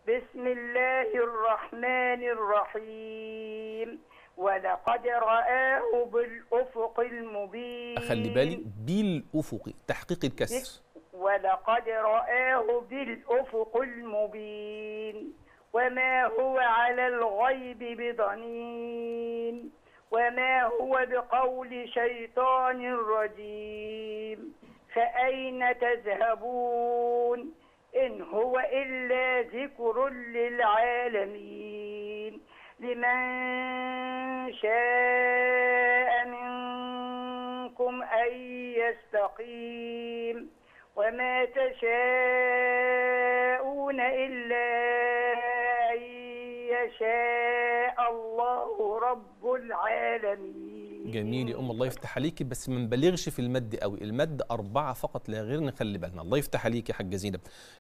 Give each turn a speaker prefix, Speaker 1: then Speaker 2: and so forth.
Speaker 1: بسم الله الرحمن الرحيم. ولقد رآه بالأفق
Speaker 2: أخلي بالي
Speaker 1: المبين.
Speaker 2: بالأفق، تحقيق الكسر.
Speaker 1: ولقد رآه بالأفق المبين. وما هو على الغيب بضنين. وما هو بقول شيطان رجيم. فأين تذهبون إن هو إلا ذكر للعالمين. لمن شاء منكم أن يستقيم. وما تشاءون إلا أن يشاء الله رب العالمين.
Speaker 2: جميل يا الله يفتح عليكي، بس ما نبالغش في المد قوي، المد 4 فقط لا غير، نخلي بالنا. الله يفتح عليكي يا حاجة زينب.